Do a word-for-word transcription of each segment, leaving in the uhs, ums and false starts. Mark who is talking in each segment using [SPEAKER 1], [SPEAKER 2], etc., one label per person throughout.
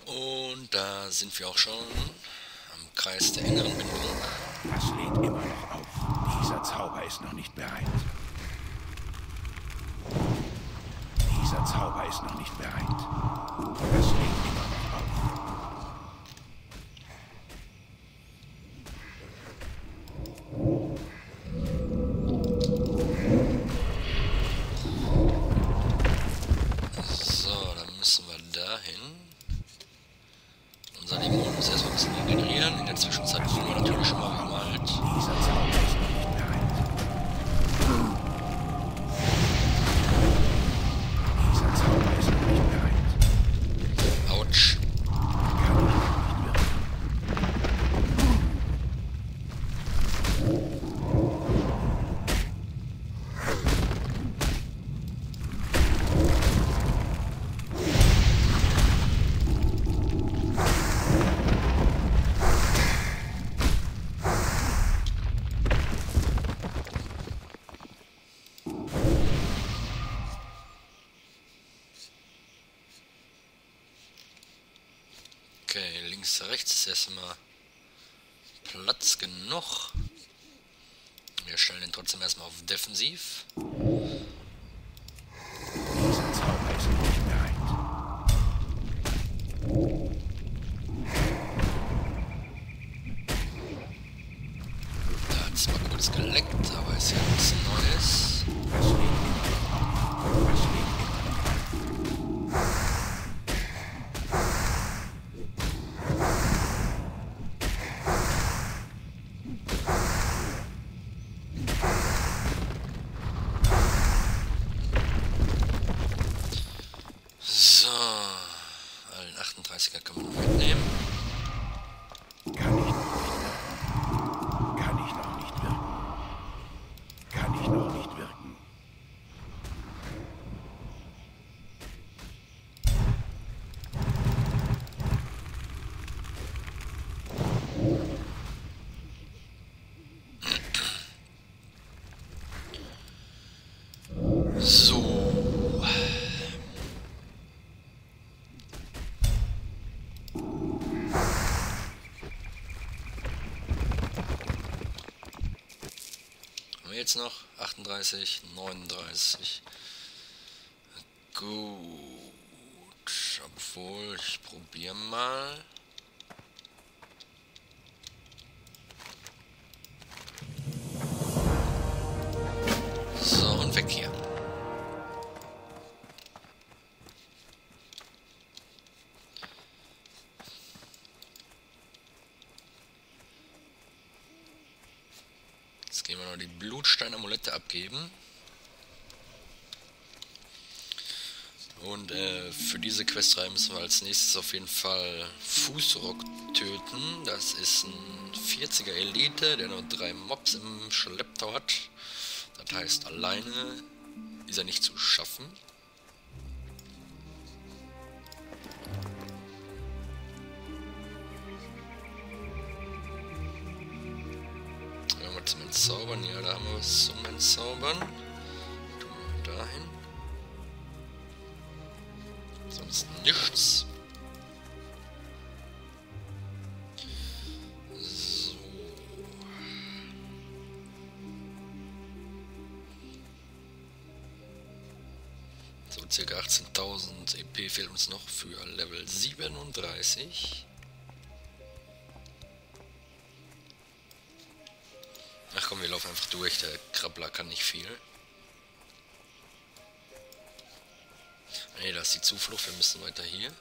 [SPEAKER 1] Und da sind wir auch schon am Kreis der inneren Bindung.
[SPEAKER 2] Das lädt immer noch auf. Dieser Zauber ist noch nicht bereit. Dieser Zauber ist noch nicht bereit. Das lädt immer noch auf.
[SPEAKER 1] So, dann müssen wir dahin. Unser Dämon muss erstmal ein bisschen regenerieren. In der Zwischenzeit tun wir natürlich schon mal gemalt.
[SPEAKER 2] Dieser Zauber ist noch nicht bereit. Dieser Zauber ist noch nicht bereit.
[SPEAKER 1] Autsch.
[SPEAKER 2] Kann ich noch nicht wirken.
[SPEAKER 1] Okay, links, rechts ist erstmal Platz genug. Wir stellen den trotzdem erstmal auf Defensiv.
[SPEAKER 2] Dieser Zauber ist noch nicht bereit.
[SPEAKER 1] Da hat es mal kurz geleckt, aber ist ja nichts Neues.
[SPEAKER 2] Das lädt immer noch auf. Das lädt immer noch auf.
[SPEAKER 1] So, allen achtunddreißiger können wir noch mitnehmen.
[SPEAKER 2] Kann ich noch nicht wirken. Kann ich noch nicht wirken. Kann ich noch nicht wirken.
[SPEAKER 1] So. Haben wir jetzt noch achtunddreißig, neununddreißig. Gut. Obwohl, ich probiere mal. So, und weg hier. Jetzt gehen wir noch die Blutstein-Amulette abgeben. Und äh, für diese Questreihe müssen wir als nächstes auf jeden Fall Fußrock töten. Das ist ein vierziger Elite, der nur drei Mobs im Schlepptau hat. Das heißt, alleine ist er nicht zu schaffen. Wenn wir zum Entzaubern, ja, da haben wir was zum Entzaubern. Tun wir dahin. Sonst nichts. So. So, circa achtzehntausend E P fehlt uns noch für Level siebenunddreißig. Ach komm, wir laufen einfach durch, der Krabbler kann nicht viel. Ne, da ist die Zuflucht, wir müssen weiter hier.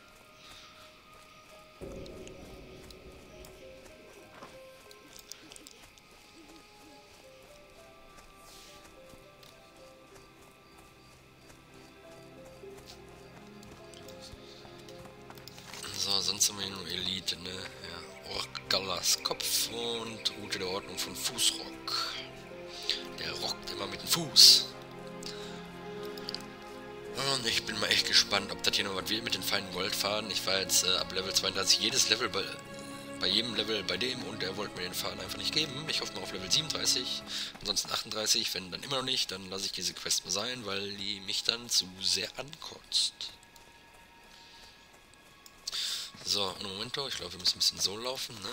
[SPEAKER 1] So, sonst haben wir hier nur Elite, ne? Ja. Ork-Gallas Kopf und Route der Ordnung von Fußrock. Der rockt immer mit dem Fuß. Und ich bin mal echt gespannt, ob das hier noch was wird mit den feinen Goldfaden. Ich war jetzt äh, ab Level zweiunddreißig jedes Level bei, bei jedem Level bei dem und er wollte mir den Faden einfach nicht geben. Ich hoffe mal auf Level siebenunddreißig, ansonsten achtunddreißig. Wenn dann immer noch nicht, dann lasse ich diese Quest mal sein, weil die mich dann zu sehr ankotzt. So, un momento, ich glaube, wir müssen ein bisschen so laufen, ne?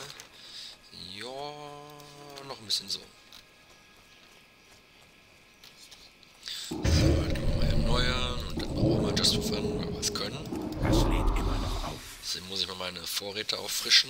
[SPEAKER 1] Ja, noch ein bisschen so. So, dann können wir mal erneuern und dann machen wir mal Just for Fun, weil wir es können.
[SPEAKER 2] Das lädt immer noch auf.
[SPEAKER 1] Deswegen muss ich mal meine Vorräte auffrischen.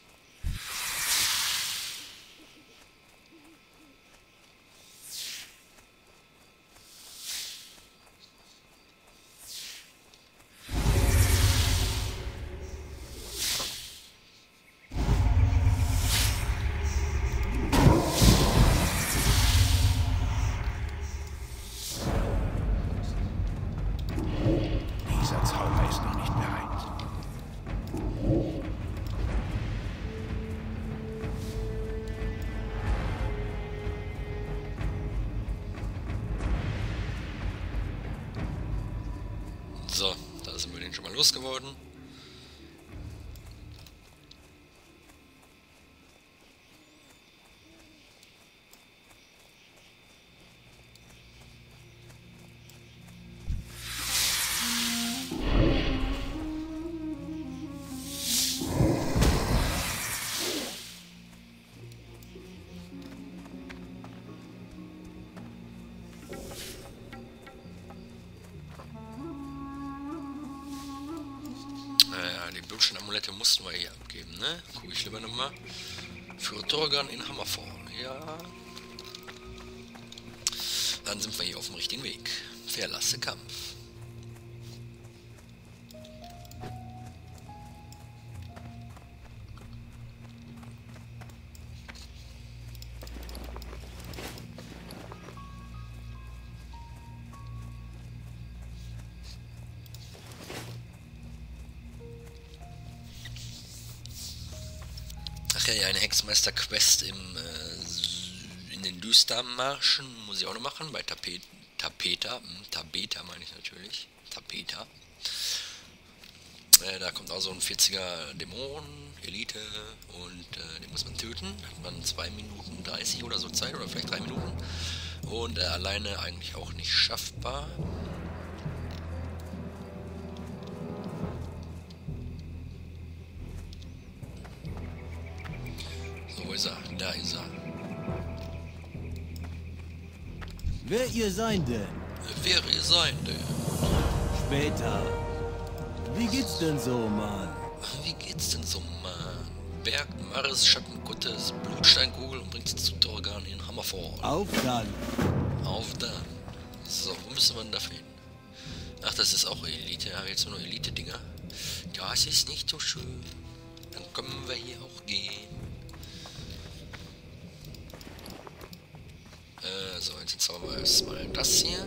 [SPEAKER 2] Dieser Zauber ist noch nicht bereit.
[SPEAKER 1] So, da sind wir den schon mal losgeworden. Naja, die Blutstein-Amulette mussten wir hier abgeben, ne? Guck ich lieber nochmal. Für Torgan in Hammerfall, ja. Dann sind wir hier auf dem richtigen Weg. Verlasse Kampf. Ach ja, eine Hexenmeister-Quest im äh, in den Düstermarschen muss ich auch noch machen, bei Tapet, Tapeta, hm, Tabeta meine ich natürlich, Tapeta. Äh, da kommt auch so ein vierziger Dämon, Elite, und äh, den muss man töten. Hat man zwei Minuten dreißig oder so Zeit, oder vielleicht drei Minuten. Und äh, alleine eigentlich auch nicht schaffbar. So, wo ist er? Da ist er.
[SPEAKER 3] Wer ihr sein denn?
[SPEAKER 1] Wer ihr sein denn?
[SPEAKER 3] Später. Wie geht's denn so, Mann?
[SPEAKER 1] Wie geht's denn so, Mann? Berg, Mars, Schattenkuttes, Blutsteinkugel und bringt sie zu Torgan in Hammerfall.
[SPEAKER 3] Auf dann.
[SPEAKER 1] Auf dann. So, wo müssen wir denn dafür hin? Ach, das ist auch Elite. Ja, jetzt nur noch Elite-Dinger. Das ist nicht so schön. Dann können wir hier auch gehen. Äh, so, jetzt zaubern wir erstmal das hier.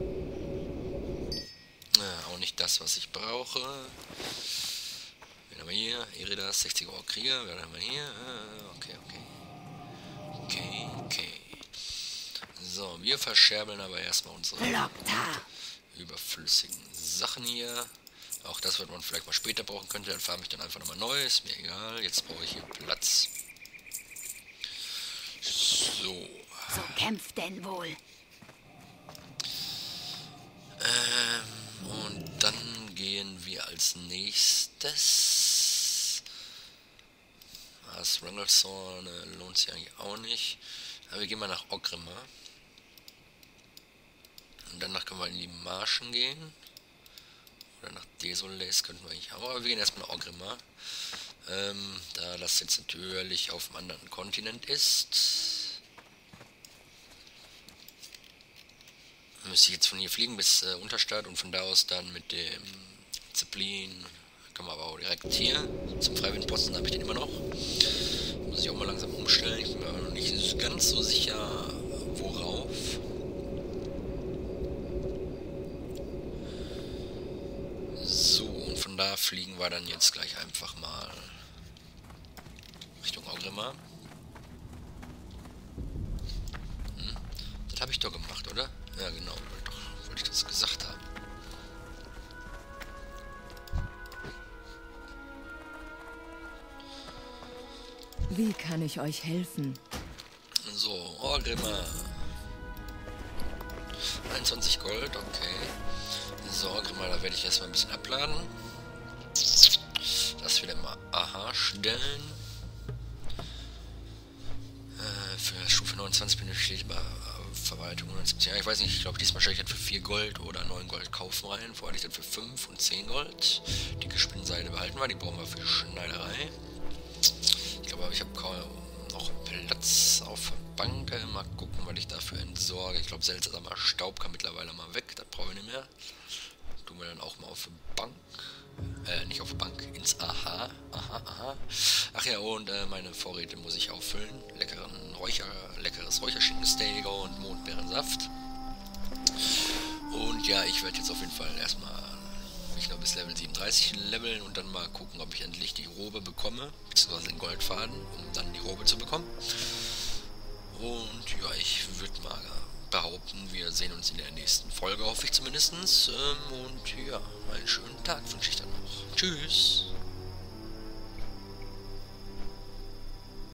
[SPEAKER 1] Ja, auch nicht das, was ich brauche. Wen haben wir hier? Iridas, sechziger Ohr Krieger. Wen haben wir hier? Ah, okay, okay. Okay, okay. So, wir verscherbeln aber erstmal unsere überflüssigen Sachen hier. Auch das wird man vielleicht mal später brauchen könnte. Dann farme ich dann einfach nochmal neu. Ist mir egal. Jetzt brauche ich hier Platz. So.
[SPEAKER 4] So kämpft denn wohl.
[SPEAKER 1] Ähm, und dann gehen wir als nächstes. Das Wranglethorn äh, lohnt sich eigentlich auch nicht. Aber wir gehen mal nach Orgrimmar. Und danach können wir in die Marschen gehen. Oder nach Desolais könnten wir eigentlich auch. Aber wir gehen erstmal nach Orgrimmar. Ähm, da das jetzt natürlich auf einem anderen Kontinent ist. Müsste ich jetzt von hier fliegen bis äh, Unterstadt und von da aus dann mit dem Zeppelin. Kann man aber auch direkt hier zum Freiwilligenposten, habe ich den immer noch. Muss ich auch mal langsam umstellen. Ich bin mir aber noch nicht ganz so sicher, worauf. So, und von da fliegen wir dann jetzt gleich einfach mal Richtung Orgrimmar. Hm, das habe ich doch gemacht, oder? Ja, genau, wollte doch, wollte ich das gesagt haben.
[SPEAKER 4] Wie kann ich euch helfen?
[SPEAKER 1] So, Orgrimmar. einundzwanzig Gold, okay. So, Orgrimmar, da werde ich erstmal ein bisschen abladen. Dass wir dann mal erstellen. Äh, für Stufe neunundzwanzig benötige ich Verwaltung neunundsiebzig. Ja, ich weiß nicht, ich glaube diesmal stelle ich dann für vier Gold oder neun Gold kaufen rein. Vorher hatte ich dann für fünf und zehn Gold. Die Gespinnseide behalten wir, die brauchen wir für Schneiderei. Ich glaube, ich habe kaum noch Platz auf der Bank. Mal gucken, was ich dafür entsorge. Ich glaube, seltsamer Staub kann mittlerweile mal weg. Das brauche ich nicht mehr. Tun wir dann auch mal auf die Bank. Äh, nicht auf die Bank, ins Aha. Aha, aha. Ach ja, und äh, meine Vorräte muss ich auffüllen. Leckeren Räucher, leckeres Räucherschinkensteak und Mondbeerensaft. Und ja, ich werde jetzt auf jeden Fall erstmal mich noch bis Level siebenunddreißig leveln und dann mal gucken, ob ich endlich die Robe bekomme, beziehungsweise den Goldfaden, um dann die Robe zu bekommen. Und ja, ich würde mal behaupten, wir sehen uns in der nächsten Folge, hoffe ich zumindest. Ähm, und ja, einen schönen Tag wünsche ich dann noch. Tschüss!